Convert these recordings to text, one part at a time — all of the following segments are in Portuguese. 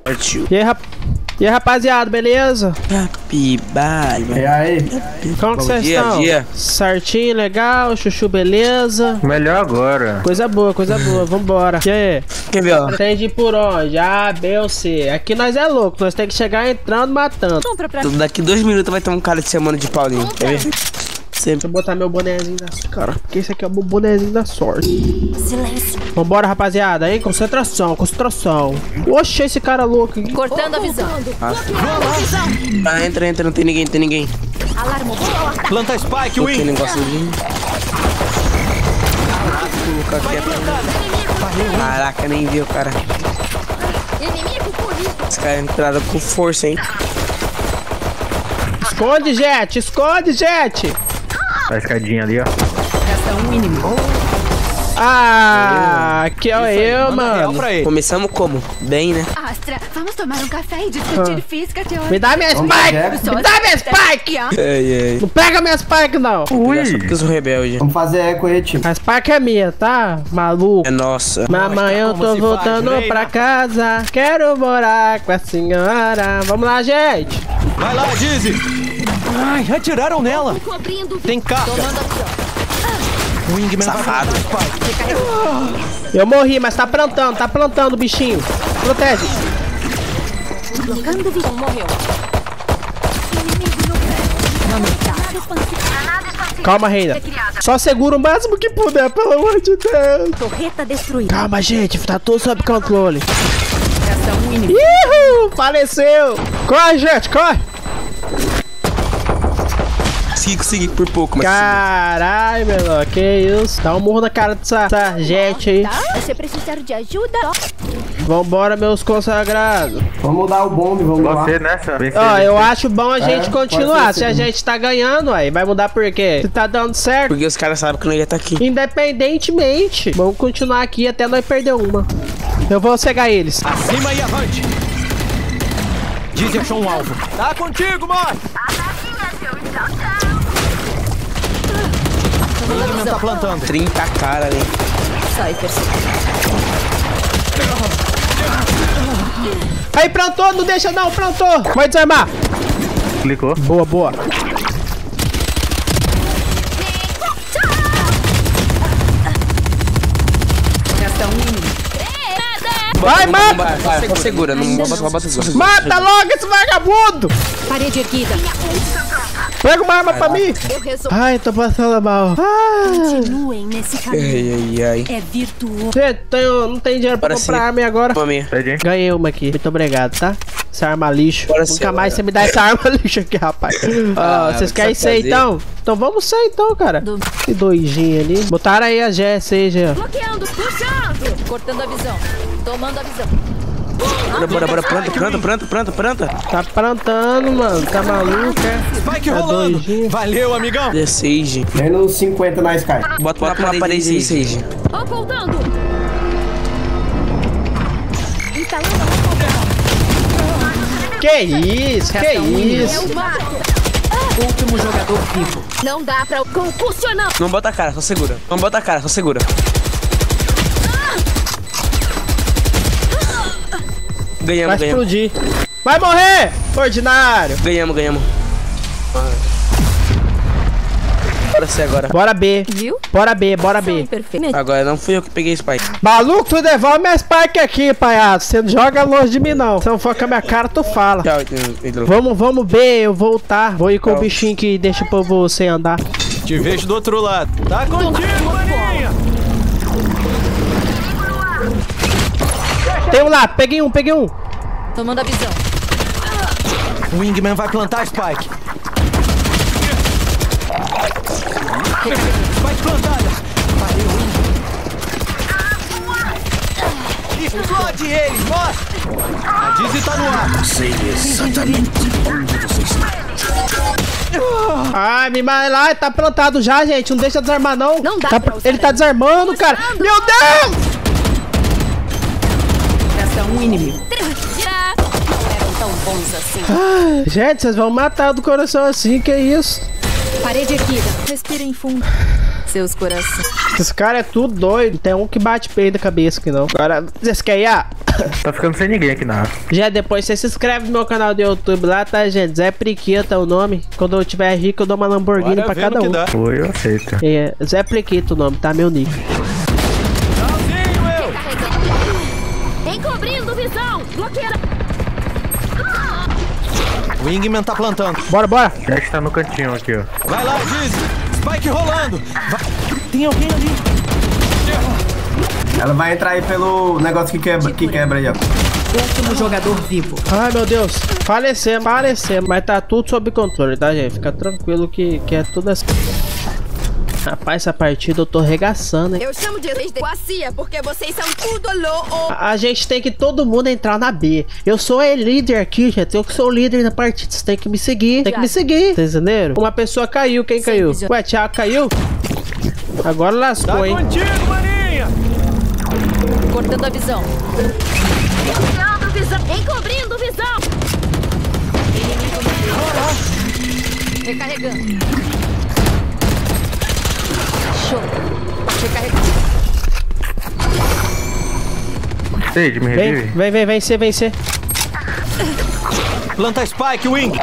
Partiu. E aí, rapaziada, beleza? Capibara. E aí? Como que vocês estão? Certinho, legal, chuchu, beleza? Melhor agora. Coisa boa, vambora. E aí? Quer ver, ó? Tem de ir por onde? A, B ou C? Aqui nós é louco, nós temos que chegar entrando, matando. Daqui 2 minutos vai ter um cara te chamando de Paulinho. Quer ver? Deixa eu botar meu bonezinho da sorte, cara, porque esse aqui é o meu bonezinho da sorte. Silêncio. Vambora, rapaziada, hein? Concentração. Oxe, esse cara louco aqui. Cortando a visão. Ah, entra, não tem ninguém. Alarme. Planta Spike, Win. Win. Negocinho. Caraca, nem viu, cara. Inimigo corrido. Os caras entraram com força, hein? Esconde, Jet! A escadinha ali, ó. Resta um inimigo. Ah, que é eu, mano. Começamos como? Bem, né? Astra, vamos tomar um café e discutir física teórica. Me dá minha Spike! Me dá minha Spike! Ei. Não pega minha Spike, não. Ui. Só porque eu sou rebelde. Vamos fazer eco aí, time. A Spike é minha, tá? Maluco. É nossa. Mamãe, eu tô voltando pra casa. Quero morar com a senhora. Vamos lá, gente. Vai lá, Dizzy. Ai, atiraram nela. Tem carga. O Wingman Safado. Eu morri, mas tá plantando o bichinho. Protege. Colocando visão. Morreu. Calma, reina. Só segura o máximo que puder, pelo amor de Deus. Torreta destruída. Calma, gente. Tá tudo sob controle. Resta um inimigo. Ih, faleceu. Corre, gente, corre. Consegui por pouco, mas Caralho, menor, que isso? Dá um murro na cara dessa gente aí. Tá? Você precisar de ajuda? Vambora, meus consagrados. Vamos dar o bombe, vamos lá. Você nessa? Ó, eu acho bom a gente continuar. pode ser Se a gente tá ganhando, aí vai mudar por quê? Se tá dando certo, porque os caras sabem que não ia estar aqui. independentemente. Vamos continuar aqui até nós perder uma. Eu vou cegar eles. Acima e avante. Dizzy achou um alvo. Tá contigo, mano. O Wingman tá plantando. 30 cara ali. Sai, perseguindo. Aí, plantou, não deixa não, plantou. Vai desarmar. Clicou. Boa. Resta um inimigo. Vai, mata. Vai, só segura, não bota. Mata logo esse vagabundo. Parede erguida. Pega uma arma pra mim. Eu resolvo. Ai, tô passando mal. Continuem nesse caminho. Ai. É virtuoso. Gente, não tem dinheiro pra Bora comprar sim. arma e agora. Tome. Pede. Ganhei uma aqui. Muito obrigado, tá? Essa arma lixo. Bora Nunca sim, mais bora. você me dá essa arma lixo aqui, rapaz. Vocês o que querem você ser vai fazer? então? Então vamos ser então, cara. Que doidinho ali. Botaram aí a GS aí, já. Bloqueando, puxando. Cortando a visão. Tomando a visão. Bora. Planta. Tá plantando, mano. Tá maluco, é? Spike Tá rolando. doidinho. Valeu, amigão. D6. Menos 50 na Sky. Bota uma parede aí, Sage. Apontando. Instalando. Que isso? Que isso? Eu mato. Último jogador vivo. Não dá pra concussionar. Não bota a cara, só segura. Vai Ganhamos. explodir. Vai morrer, ordinário. Ganhamos. Bora ser agora. Bora B. Viu? Bora B. Perfeito. Agora não fui eu que peguei Spike. Maluco, tu devolve minha Spike aqui, palhaço. Você não joga longe de mim, não. Se não for com a minha cara, tu fala. Tchau, Hidro. Vamos B, eu vou voltar. Vou ir com o bichinho que deixa pra você andar. Te vejo do outro lado. Tá contigo, maninha. Tem um lá, peguei um. Tomando a visão. O Wingman vai plantar Spike. Spike plantada. Explode eles, mostra. A Dizzy tá no ar. Não sei exatamente onde você está. Ai, me vai lá, ele tá plantado já, gente. Não deixa desarmar, não. Não dá pra usar Ele tá desarmando, cara. Meu Deus! Resta um inimigo. Não eram tão bons assim. Ai, gente, vocês vão matar do coração assim, que isso? Parede erguida. Respirem fundo. seus corações. Esse cara é tudo doido. Tem um que bate peito da cabeça aqui não. Agora, vocês querem ir? Tá ficando sem ninguém aqui na. Já depois você se inscreve no meu canal do YouTube lá, tá, gente? Zé Priquito é o nome. Quando eu tiver rico, eu dou uma Lamborghini Bora pra ver cada no que um. dá. Foi, eu aceito. É, Zé Priquito o nome, tá? Meu nick. Tchauzinho, eu! Encobrindo visão! Bloqueira! Wingman tá plantando. Bora, bora. Jack tá no cantinho aqui, ó. Vai lá, Dizzy. Spike rolando. Tem alguém ali. Ela vai entrar aí pelo negócio que quebra aí, ó. Último jogador vivo. Ai, meu Deus. Falecemos. Mas tá tudo sob controle, tá, gente? Fica tranquilo que é tudo assim. Rapaz, essa partida eu tô regaçando, hein? Eu chamo de desgracia porque vocês são tudo louco. A gente tem que todo mundo entrar na B. Eu sou a líder aqui, gente. Eu que sou o líder da partida. Vocês têm que me seguir. Tem que me seguir. Vocês entenderam? Uma pessoa caiu. Quem caiu? Ué, Thiago caiu? Agora lascou, Tá hein? contigo, maninha. Cortando a visão. Encobrindo visão. Encobrindo visão. Recarregando. Show. Recarregando. Sage, me revive. Vem, vencer. Planta Spike, Wing.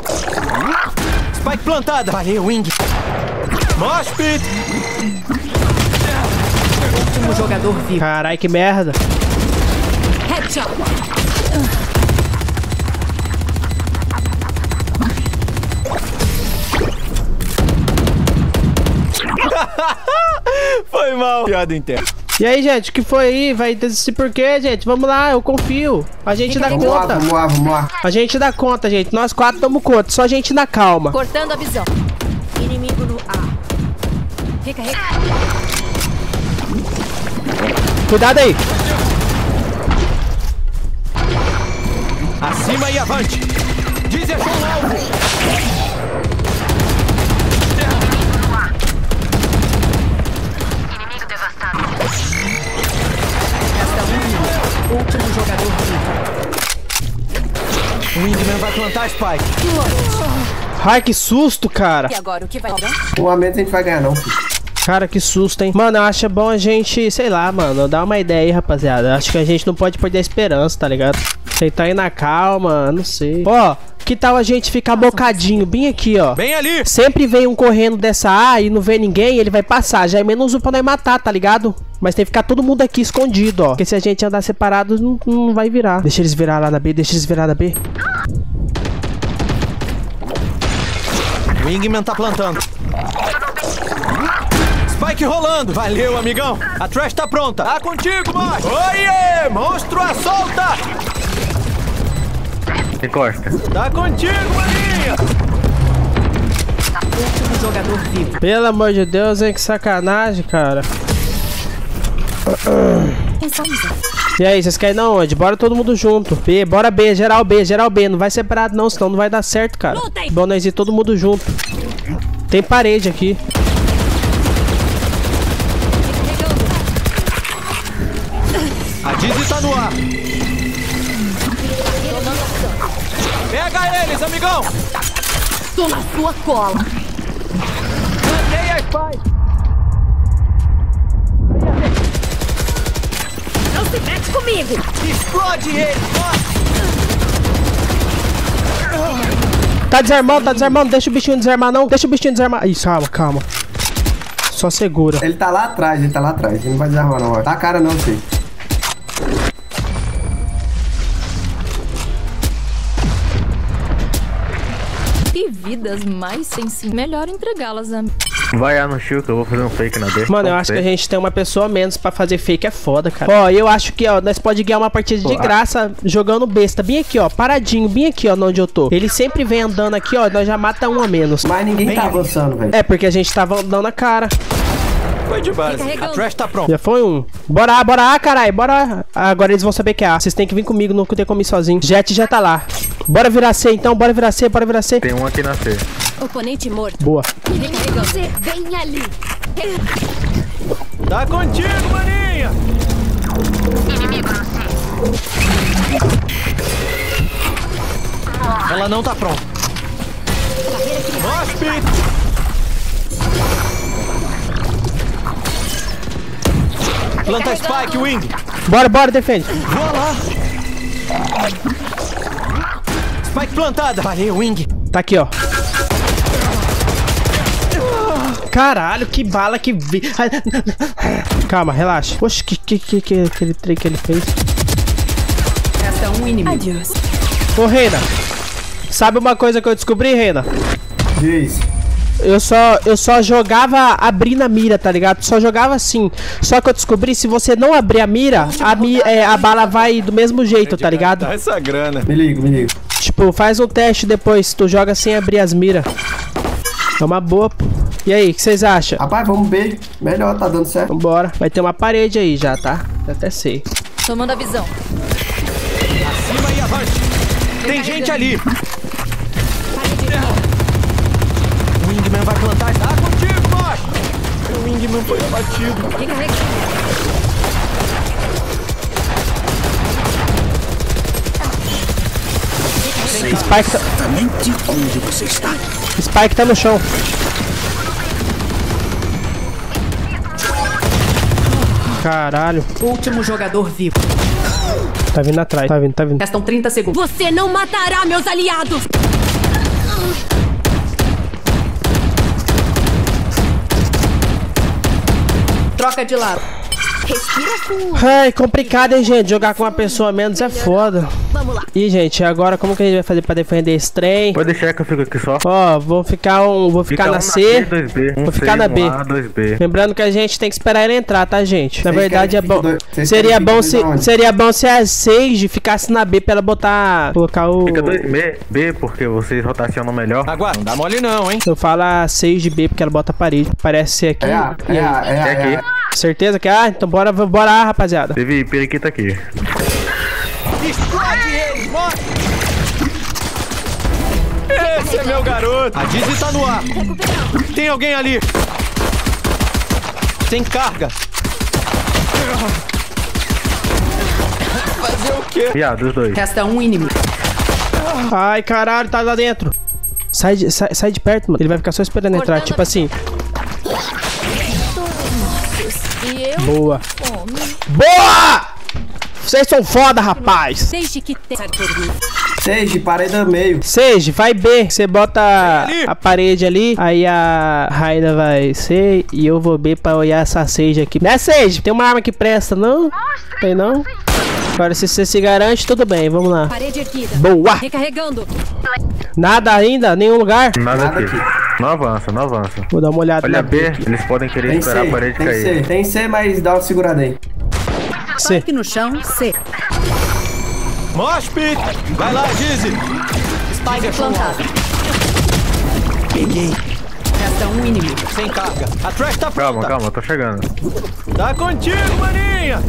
Spike plantada. Valeu, Wing. Mosh pit. Último jogador vivo. Carai, que merda. Headshot. Foi mal. Piada interna. E aí, gente, o que foi aí? Vai desistir por quê, gente? Vamos lá, eu confio. A gente dá Vamos lá, conta. vamos lá. A gente dá conta, gente. Nós quatro damos conta. Só a gente na calma. Cortando a visão. Inimigo no A. Recarrega. Cuidado aí. Acima e avante. Dizzy achou um alvo. Último jogador vivo. O Wingman vai plantar Spike. Ai, que susto, cara. E agora o que vai dar? O momento a gente vai ganhar, não, filho. Cara, que susto, hein? Mano, eu acho bom a gente, sei lá, mano, dar uma ideia aí, rapaziada. Acho que a gente não pode perder a esperança, tá ligado? Tentar ir na calma, não sei. Ó, que tal a gente ficar bocadinho bem aqui, ó? Bem ali. Sempre vem um correndo dessa A e não vê ninguém, ele vai passar. Já é menos um pra nós matar, tá ligado? Mas tem que ficar todo mundo aqui escondido, ó. Porque se a gente andar separado, não vai virar. Deixa eles virar lá na B, deixa eles virar na B. Wingman tá plantando. Spike rolando. Valeu, amigão. A trash tá pronta. Tá contigo, macho. Oiê, monstro à solta. Encosta. Tá contigo, maninha. Último jogador vivo. Pelo amor de Deus, hein? Que sacanagem, cara. E aí, vocês querem ir na onde? Bora todo mundo junto. B, bora B, geral B, geral B. Não vai separado não, senão não vai dar certo, cara. Bom, nós ir todo mundo junto. Tem parede aqui. A Dizzy tá no ar. Pega eles, amigão. Tô na sua cola. Plantei a Spike. Não se mete comigo. Explode ele. Tá desarmando. Deixa o bichinho desarmar, não. Deixa o bichinho desarmar. Isso, calma. Só segura. Ele tá lá atrás. Ele não vai desarmar, não. Ó. Tá a cara, não, filho. Que vidas mais sensíveis. Melhor entregá-las a mim. Vai lá no shield que eu vou fazer um fake na D. Mano, eu acho que a gente tem uma pessoa a menos pra fazer fake, é foda, cara. Ó, eu acho que, ó, nós pode ganhar uma partida de graça jogando besta. Bem aqui, ó, paradinho, bem aqui, ó, onde eu tô. Ele sempre vem andando aqui, ó, nós já mata um a menos. Mas ninguém tá avançando, velho. É, porque a gente tava dando a cara. Foi de base. A trash tá pronta. Já foi um. Bora A, caralho, bora. Agora eles vão saber que é A. Vocês têm que vir comigo, não tem como ir sozinho. Jet já tá lá. Bora virar C, então, bora virar C. Tem um aqui na C. Oponente morto. Boa. Você vem ali. Tá contigo, maninha. Ela não tá pronta. Mosh pit. Planta Spike, Wing. Bora, bora, defende. Vou lá. Spike plantada. Valeu, Wing. Tá aqui, ó. Caralho, que bala que vi. Calma, relaxa. Poxa, aquele trem que ele fez. Resta um inimigo. Adiós. Ô, Reina. Sabe uma coisa que eu descobri, Reina? Diz. Eu só jogava abrindo a mira, tá ligado? Só jogava assim. Só que eu descobri, se você não abrir a mira, a bala vai do mesmo jeito, tá ligado? Dá essa grana. Me ligo. Tipo, faz um teste depois, tu joga sem abrir as miras. É uma boa, pô. E aí, o que vocês acham? Rapaz, vamos ver. Melhor, tá dando certo. Vambora. Vai ter uma parede aí já, tá? Eu até sei. Tomando a visão. Acima e avante. Tem gente ali. O Wingman vai plantar. Tá contigo, macho. O Wingman foi abatido. Recarrega. Spike tá... Onde você está? Spike tá no chão. Caralho. Último jogador vivo. Tá vindo atrás. Tá vindo. Restam 30 segundos. Você não matará meus aliados. Troca de lado. Respira fundo. Ai, complicado, hein, gente? Jogar com uma pessoa a menos é foda. Vamos lá. E, gente, agora como que a gente vai fazer pra defender esse trem? Pode deixar que eu fico aqui só. Ó, vou ficar na C. Fica 2B. Vou ficar na B. 2B. Lembrando que a gente tem que esperar ele entrar, tá, gente? Na Vocês verdade é querem que bom. fique dois- Seria bom vocês querem que se fique seria bom se a Sage ficasse na B pra ela colocar o Fica 2B, porque vocês rotacionam melhor. Aguarda, não dá mole não, hein? Eu falo a Sage B porque ela bota a parede. Parece ser aqui. É A. É aqui. Certeza que então bora rapaziada. Teve periquita aqui. Explode eles, morre! Esse é meu garoto! A Dizzy tá no ar! Tem alguém ali! Tem carga! Fazer o quê? Viado, os dois. Resta um inimigo. Ai, caralho, tá lá dentro. Sai de perto, mano. Ele vai ficar só esperando entrar, tipo assim. E eu? Boa. Boa! Vocês são foda, rapaz. Desde que tem. Sage, parede no meio. Sage, vai B. Você bota a parede ali. Aí a Raina vai C. E eu vou B pra olhar essa Sage aqui. Né, Sage? Tem uma arma que presta, não? Tem não? Agora, se você se garante, tudo bem. Vamos lá. Parede erguida. Boa! Recarregando. Nada ainda? Nenhum lugar? Nada aqui. Não avança. Vou dar uma olhada Olha na B, aqui. eles podem querer Tem esperar C, a parede tem cair. C. Tem C, mas dá uma segurada aí. C. Spike no chão, C. Mosh pit! Vai lá, Dizzy! Spike plantado. Peguei. Resta um inimigo. Sem carga. A trash tá pronta. Calma, tô chegando. Tá contigo, maninha!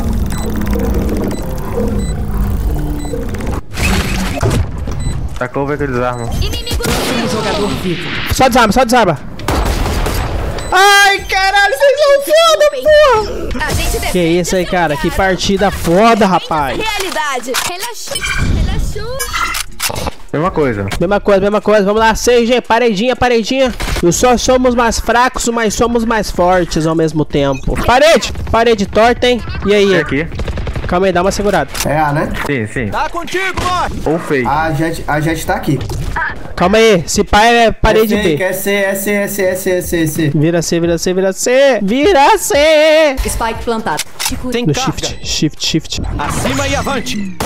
Tacou, vai que eles armam. Inimigo Último jogador vivo. Só desarma. Ai, caralho, vocês são foda, porra! A gente deve. Que isso aí, cara? Que partida foda, rapaz. Realidade. Relaxou. Mesma coisa. Mesma coisa. Vamos lá, CG, paredinha. Nós só somos mais fracos, mas somos mais fortes ao mesmo tempo. Parede torta, hein? E aí? E aqui? Calma aí, dá uma segurada. É A, né? Sim. Tá contigo, Mosh! Ou fake. A Jet tá aqui. Calma aí, se pai é parede É fake, B. é C. Vira C. Spike plantado. Tem No carga. shift. Acima e avante!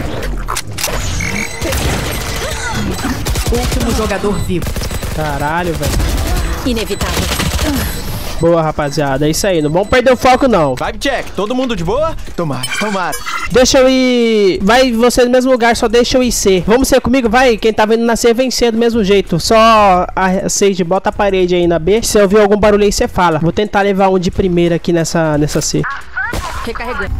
Último jogador vivo. Caralho, velho. Inevitável. Boa, rapaziada. É isso aí. Não vamos perder o foco, não. Vibe check. Todo mundo de boa? Tomara. Deixa eu ir... Vai você no mesmo lugar, só deixa eu ir C. Vamos ser comigo? Vai. Quem tá vendo na C vem C do mesmo jeito. Só a Sage bota a parede aí na B. Se ouvir algum barulho aí, você fala. Vou tentar levar um de primeira aqui nessa C. Recarregando.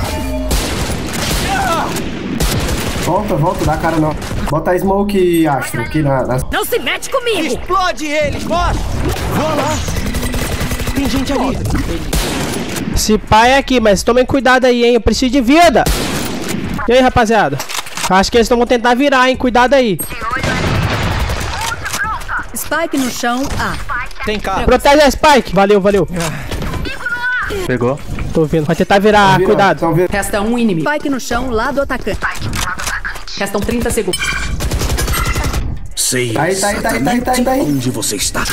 Volta, dá cara não. Bota a Smoke Astro aqui na... Não se mete comigo. Explode eles, Mosh! Vou lá! Tem gente ali. Esse pai é aqui, mas tomem cuidado aí, hein? Eu preciso de vida. E aí, rapaziada? Acho que eles vão tentar virar, hein? Cuidado aí. Spike no chão, A. Tem carga. Protege a Spike. Valeu. Pegou. Tô vendo. Vai tentar virar, Virou, cuidado. tão vendo. Resta um inimigo. Spike no chão, lado atacante. Restam 30 segundos. Sei Tá aí. onde você está.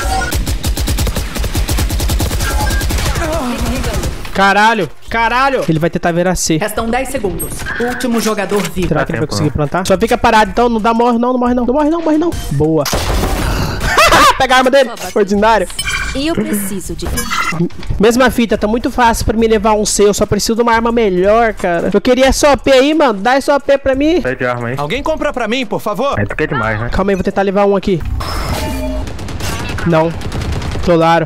Caralho. Ele vai tentar virar C. Restam 10 segundos. Último jogador vivo. Será que ele vai tempo, conseguir não. plantar? Só fica parado então, não morre não. Boa. Pega a arma dele, ordinário. E eu preciso de... Mesma fita, tá muito fácil pra me levar um C, eu só preciso de uma arma melhor, cara. Eu queria essa OP aí, mano, dá essa OP pra mim. Sai de arma aí. Alguém compra pra mim, por favor? Aí tu quer demais, né? Calma aí, vou tentar levar um aqui. Não. Claro.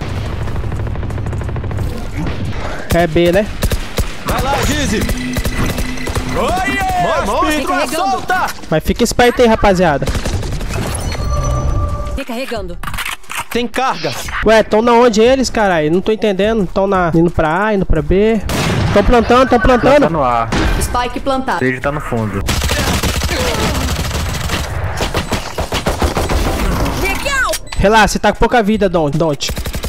É B, né? Vai lá, Dizzy. Oiê! Monstro, solta! Mas fica esperto aí, rapaziada. Recarregando. Tem carga. Ué, tão na onde eles, caralho? Não tô entendendo. Tão indo pra A, indo pra B. Tão plantando. Tá no ar. Spike plantado. Sage tá no fundo. Relaxa, você tá com pouca vida, Don't.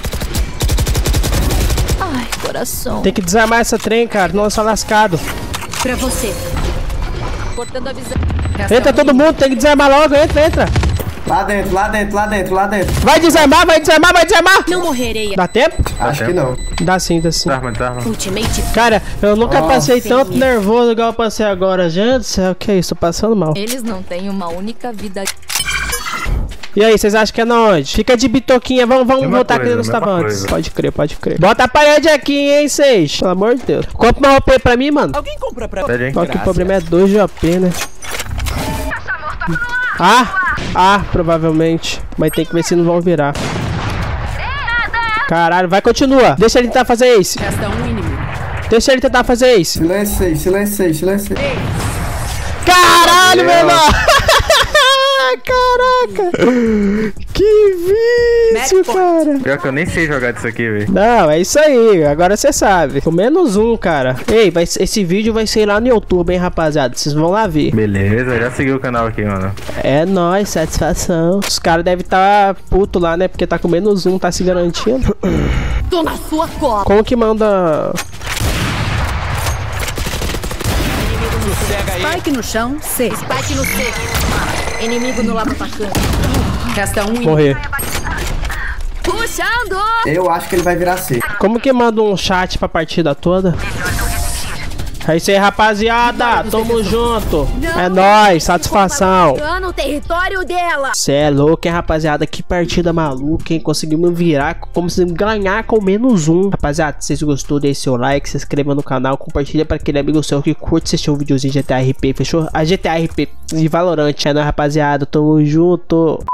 Ai, coração. Tem que desarmar essa trem, cara, não é só lascado. Pra você. Cortando a visão. Resta Entra um todo mundo, tem que desarmar logo, entra. Lá dentro. Vai desarmar. Não morrerei. Dá tempo? Acho que não. Dá sim. Desarma. Ultimate. Cara, eu nunca passei sim. tanto nervoso igual eu passei agora, gente do céu. Que é isso, tô passando mal. Eles não têm uma única vida. E aí, vocês acham que é na onde? Fica de bitoquinha, vamos Mesma voltar coisa, que nós mesma tava antes. coisa. Pode crer. Bota a parede aqui, hein, Sage. Pelo amor de Deus. Compra uma OP pra mim, mano. Alguém compra pra... Pede aí. Só que o problema é 2 de OP, né? Provavelmente. Mas tem que ver se não vão virar. Caralho, continua. Deixa ele tentar fazer isso. Resta um inimigo. Deixa ele tentar fazer isso. Silêncio. Caralho, menor! Caraca! Que vício, cara! Pior que eu nem sei jogar disso aqui, velho. Não, é isso aí, agora você sabe. Com -1, cara. Ei, esse vídeo vai ser lá no YouTube, hein, rapaziada? Vocês vão lá ver. Beleza, já segui o canal aqui, mano. É nóis, satisfação. Os caras devem estar puto lá, né? Porque tá com -1, tá se garantindo. Tô na sua cola. Como que manda... Pega aí. Spike no chão, C. Spike no C. Inimigo no lado atacante. Resta um inimigo. Morrer. Puxando. Eu acho que ele vai virar C. Como que manda um chat pra partida toda? É isso aí, rapaziada. Tamo junto. É nóis, satisfação. No território dela. Cê é louco, hein, rapaziada? Que partida maluca, hein? Conseguimos virar, conseguimos ganhar com -1. Rapaziada, se vocês gostou, deixe seu like, se inscreva no canal, compartilha pra aquele amigo seu que curte assistir um videozinho de GTA RP, fechou? A GTA RP de Valorant, é nóis, rapaziada. Tamo junto.